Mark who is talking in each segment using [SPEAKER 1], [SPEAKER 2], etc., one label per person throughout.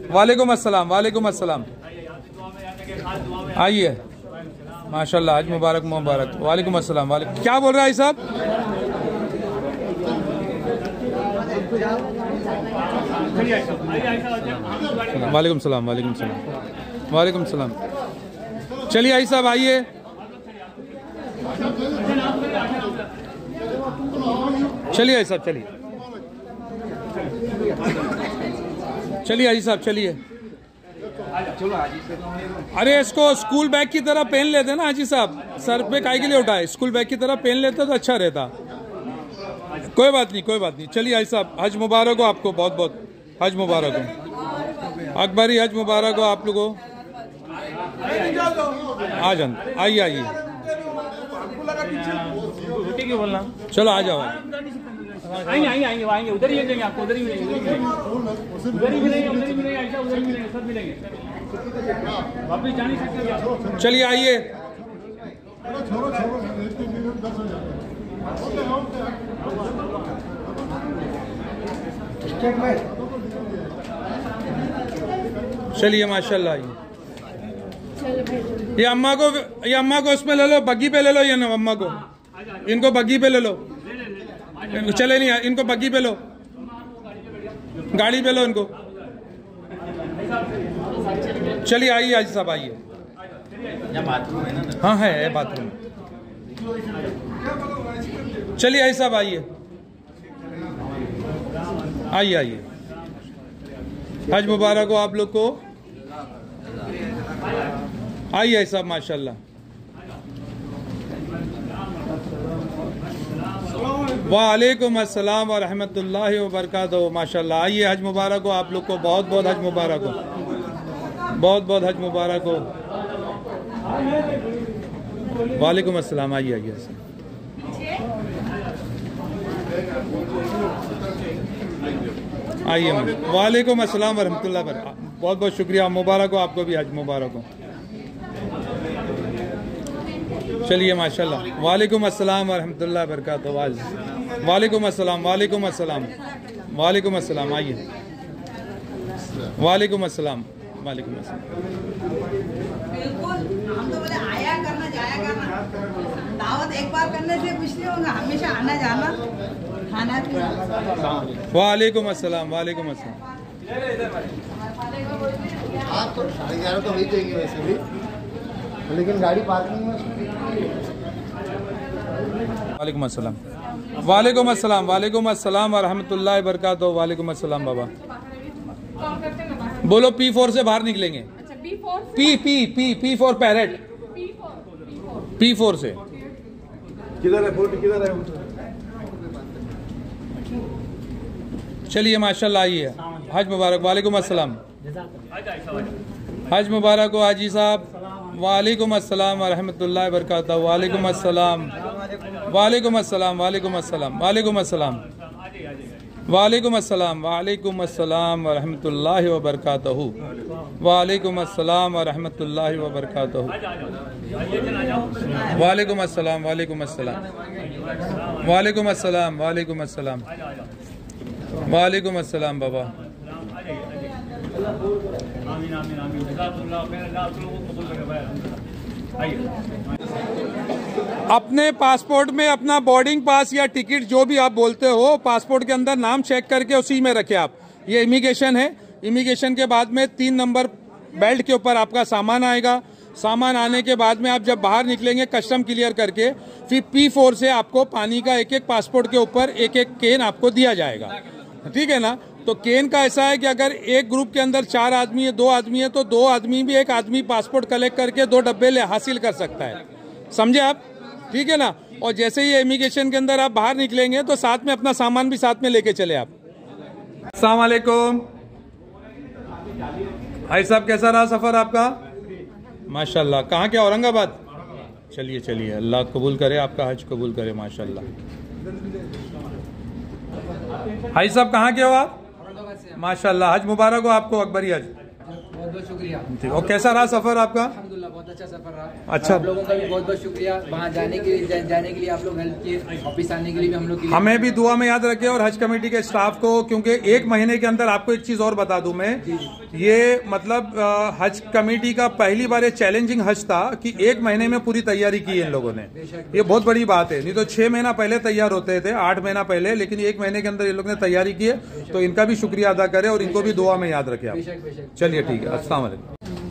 [SPEAKER 1] वालेकुम अस्सलाम, वालेकुम अस्सलाम। आइए, माशाल्लाह, हज मुबारक मुबारक। वालेकुम अस्सलाम। वालेकुम, क्या बोल रहा है साहब? वालेकुम सलाम, वालेकुम सलाम, वालेकुम सलाम। चलिए आई साहब, आइए। चलिए आई साहब, चलिए चलिए आई साहब, चलिए। अरे इसको स्कूल बैग की तरह पहन लेते ना हाजी साहब, सर पे काहे के लिए उठाए? स्कूल बैग की तरह पहन लेते तो अच्छा रहता। कोई बात नहीं, कोई बात नहीं। चलिए आई साहब, हज मुबारक हो आपको, बहुत बहुत हज मुबारक हो। अकबरी हज मुबारक हो आप लोगों को। आ जान, आइए आइए, चलो आ जाओ।
[SPEAKER 2] आएंगे आएंगे आएंगे आएंगे, उधर ही मिलेंगे आपको, उधर ही मिलेंगे, उधर ही मिलेंगे, उधर ही मिलेंगे, उधर ही मिलेंगे, ऐसा उधर ही मिलेंगे, सब मिलेंगे। वापिस जा नहीं सकते।
[SPEAKER 1] चलिए आइए। चलिए माशाल्लाह। ये अम्मा को उसमें ले लो, बग्गी पे ले लो। ये ना अम्मा को, इनको बग्गी पे ले लो। चले नहीं, इनको बग्गी पे लो, गाड़ी पे लो इनको। चलिए आइए आज साहब, आइए। हाँ है बाथरूम। चलिए आई साहब, आइए आइए आइए। हज मुबारक हो आप लोग को। आइए साहब, माशाल्लाह। वालेकुम अस्सलाम व रहमतुल्लाहि व बरकातहू। माशाल्लाह, आइए, हज मुबारक हो आप लोग को, बहुत बहुत हज मुबारक हो, बहुत बहुत हज मुबारक हो। वालेकुम अस्सलाम, आइए आइए। आइए, वालेकुम अस्सलाम व रहमतुल्लाहि व बरकातहू। बहुत बहुत शुक्रिया, मुबारक हो आपको भी, हज मुबारक हो। चलिए माशाल्लाह। वालेकुम अस्सलाम व रहमतुल्लाहि व बरकातहू। वालेकुम अस्सलाम, वालेकुम अस्सलाम, वालेकुम अस्सलाम। आइए, वालेकुम अस्सलाम, वालेकुम अस्सलाम।
[SPEAKER 3] बिल्कुल, हम तो बोले आया करना जाया करना, दावत एक बार करने से कुछ नहीं होगा, हमेशा आना जाना, खाना पीना।
[SPEAKER 1] वालेकुम अस्सलाम, वालेकुम अस्सलाम।
[SPEAKER 4] हाँ तो 11:30 तो हो ही जाएंगे वैसे भी, लेकिन गाड़ी पार्किंग में।
[SPEAKER 1] वालेकुम अस्सलाम, वालेकुम अस्सलाम, वालेकुम अस्सलाम व रहमतुल्लाहि व बरकातहू। वालेकुम अस्सलाम बाबा। बोलो P4 से बाहर निकलेंगे। P for parrot. P4 से
[SPEAKER 4] किधर है बोर्ड, किधर है?
[SPEAKER 1] चलिए माशाल्लाह, आइए, हज मुबारक। वालेकुम अस्सलाम, हज मुबारक हो हाजी साहब। वालेकुम अस्सलाम व रहमतुल्लाहि व बरकातहू। वालेकुम अस्सलाम, वालेकुम अस्सलाम, वालेकुम अस्सलाम, वालेकुम अस्सलाम, वालेकुम अस्सलाम, वालेकुम अस्सलाम व रहमतुल्लाहि व बरकातहू। वालेकुम अस्सलाम व रहमतुल्लाहि व बरकातहू। वालेकुम अस्सलाम, वालेकुम अस्सलाम, वालेकुम अस्सलाम, वालेकुम अस्सलाम, वालेकुम अस्सलाम बाबा। अपने पासपोर्ट में अपना बोर्डिंग पास या टिकट जो भी आप बोलते हो, पासपोर्ट के अंदर नाम चेक करके उसी में रखे आप। ये इमिग्रेशन है। इमिग्रेशन के बाद में 3 नंबर बेल्ट के ऊपर आपका सामान आएगा। सामान आने के बाद में आप जब बाहर निकलेंगे कस्टम क्लियर करके, फिर P4 से आपको पानी का एक एक पासपोर्ट के ऊपर एक एक केन आपको दिया जाएगा। ठीक है ना? तो केन का ऐसा है कि अगर एक ग्रुप के अंदर 4 आदमी है, 2 आदमी है, तो 2 आदमी भी एक आदमी पासपोर्ट कलेक्ट करके 2 डब्बे हासिल कर सकता है। समझे आप? ठीक है ना? और जैसे ही इमिग्रेशन के अंदर आप बाहर निकलेंगे तो साथ में अपना सामान भी साथ में लेके चले आप। अस्सलाम वालेकुम भाई साहब, कैसा रहा सफर आपका? माशाल्लाह। कहाँ के? औरंगाबाद। चलिए चलिए, अल्लाह कबूल करे, आपका हज कबूल करे। माशाल्लाह। भाई साहब कहाँ के हो आप? माशाल्लाह, हज मुबारक हो आपको, अकबरी हज।
[SPEAKER 5] बहुत बहुत शुक्रिया।
[SPEAKER 1] और कैसा रहा सफर आपका?
[SPEAKER 5] अल्हम्दुलिल्लाह। बहुत अच्छा सफर रहा।
[SPEAKER 1] अच्छा।
[SPEAKER 5] आप लोगों का भी बहुत बहुत शुक्रिया, वहाँ जाने के लिए आप लोग हेल्प किए, वापिस आने के लिए भी हम लोग
[SPEAKER 1] हमें भी दुआ में याद रखे और हज कमेटी के स्टाफ को, क्योंकि 1 महीने के अंदर आपको एक चीज और बता दूं मैं, ये मतलब हज कमेटी का पहली बार ये चैलेंजिंग हज था कि 1 महीने में पूरी तैयारी की है इन लोगों ने। ये बहुत बड़ी बात है, नहीं तो 6 महीना पहले तैयार होते थे, 8 महीना पहले, लेकिन 1 महीने के अंदर ये लोग ने तैयारी की है, तो इनका भी शुक्रिया अदा करें और इनको भी दुआ में याद रखें आप। चलिए ठीक है, अस्सलाम वालेकुम।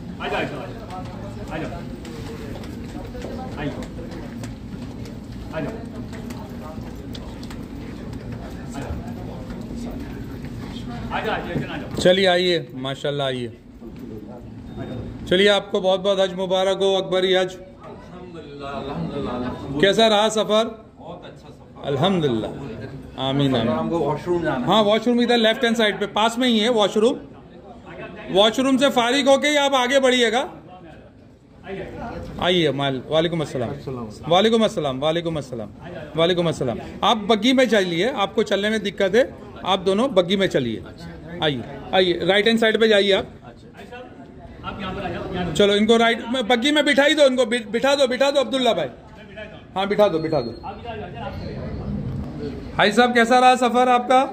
[SPEAKER 1] चलिए आइए, माशाल्लाह आइए। चलिए, आपको बहुत बहुत हज मुबारक हो, अकबरी हज। कैसा रहा सफर?
[SPEAKER 6] बहुत अच्छा सफर,
[SPEAKER 1] अल्हम्दुलिल्लाह, आमीन आमीन।
[SPEAKER 6] हमको वॉशरूम जाना।
[SPEAKER 1] हाँ, वॉशरूम इधर लेफ्ट हैंड साइड पे पास में ही है वॉशरूम। वॉशरूम से फारिग होके ही आप आगे बढ़िएगा। आइए। वालेकुम अस्सलाम, वालेकुम अस्सलाम, वालेकुम अस्सलाम, वालेकुम अस्सलाम। आप बग्गी में चलिए, आपको चलने में दिक्कत है, आप दोनों बग्गी में चलिए। आइए आइए, राइट हैंड साइड पे जाइए आप। चलो इनको राइट में बग्गी में बिठाई दो, इनको बिठा दो अब्दुल्ला भाई। हाँ बिठा दो। भाई साहब, कैसा रहा सफर आपका?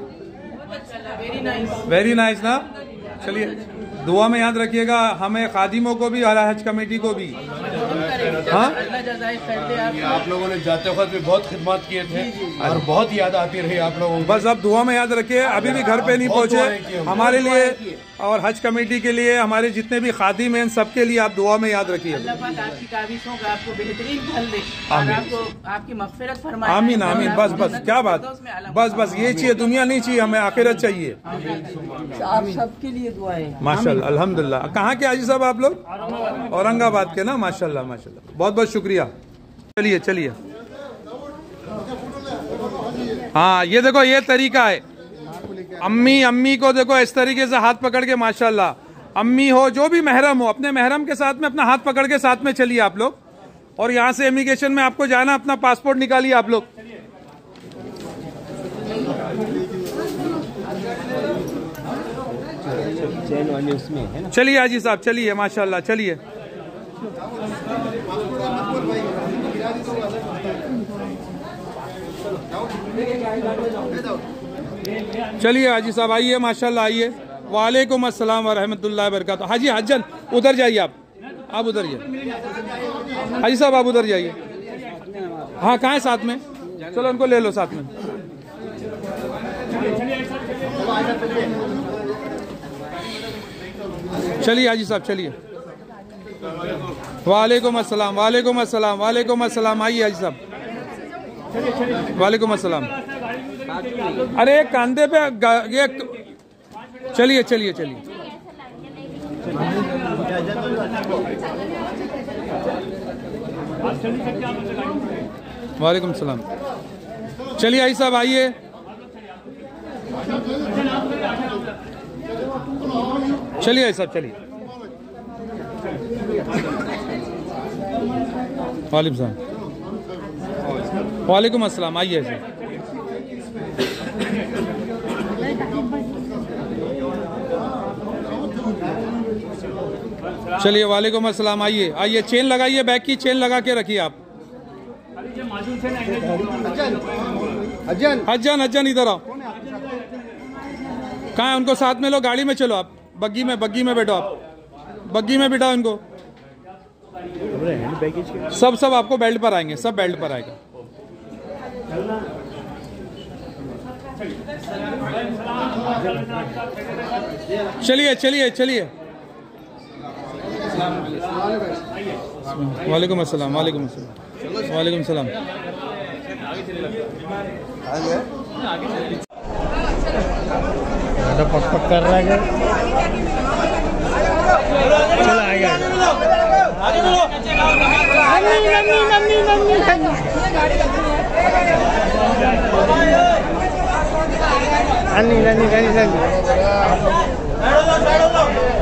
[SPEAKER 1] वेरी नाइस ना। चलिए, दुआ में याद रखिएगा हमें, खादिमों को भी और हज कमेटी को भी। हाँ,
[SPEAKER 4] आप लोगों ने जाते वक्त भी बहुत खिदमत किए थे और बहुत याद आती रही आप लोगों को।
[SPEAKER 1] बस अब दुआ में याद रखिए। अभी भी घर पे नहीं पहुंचे, हमारे लिए और हज कमेटी के लिए, हमारे जितने भी खादिम हैं सबके लिए आप दुआ में याद रखिए।
[SPEAKER 7] अल्लाह पाक आपकी काविशों का आपको बेहतरीन फल दे और आपको आपकी मग़फ़िरत फरमाए।
[SPEAKER 1] आमीन आमीन। बस क्या बात, बस ये चाहिए, दुनिया नहीं चाहिए हमें, आखिरत चाहिए।
[SPEAKER 7] आप सबके लिए दुआएं।
[SPEAKER 1] माशाल्लाह, अल्हम्दुलिल्लाह। कहाँ के हाजी साहब आप लोग? औरंगाबाद के ना। माशाल्लाह माशाल्लाह, बहुत बहुत शुक्रिया। चलिए। हाँ, ये देखो, ये तरीका है। अम्मी को देखो इस तरीके से हाथ पकड़ के, माशाल्लाह। अम्मी हो, जो भी महरम हो, अपने महरम के साथ में अपना हाथ पकड़ के साथ में चलिए आप लोग। और यहाँ से इमिग्रेशन में आपको जाना, अपना पासपोर्ट निकालिए आप लोग। चलिए हाजी साहब, चलिए, माशाल्लाह, चलिए। चलिए हाजी साहब, आइए, माशाल्लाह, आइए। वालेकुम अस्सलाम व रहमतुल्लाहि व बरकातुहू। हाजी हज्जन, उधर जाइए आप उधर जाइए। हाजी साहब, आप उधर जाइए। हाँ, कहाँ है साथ में? चलो उनको ले लो साथ में। चलिए हाजी साहब, चलिए। वालेकुम अस्सलाम, वालेकुम अस्सलाम, वालेकुम अस्सलाम। आइए हाजी साहब, वालेकुम अस्सलाम। अरे कंधे पे ये, चलिए। वालेकुम सलाम। चलिए आई साहब, आइए। चलिए आई साहब, चलिए। वालेकुम सलाम। वालेकुम अस्सलाम। आइए सर। चलिए, वालेकुम अस्सलाम। आइए, चेन लगाइए, बैग की चेन लगा के रखिए आप। हज्जन इधर आओ। कहाँ है? उनको साथ में लो, गाड़ी में चलो आप। बग्गी में बैठो आप। बग्गी में बिठाओ इनको। सब आपको बेल्ट पर आएंगे, सब बेल्ट पर आएगा। चलिए। वालेकुम अस्सलाम। वालेकुम सलाम।
[SPEAKER 8] पक कर रहा है। चला आएगा। नन्नी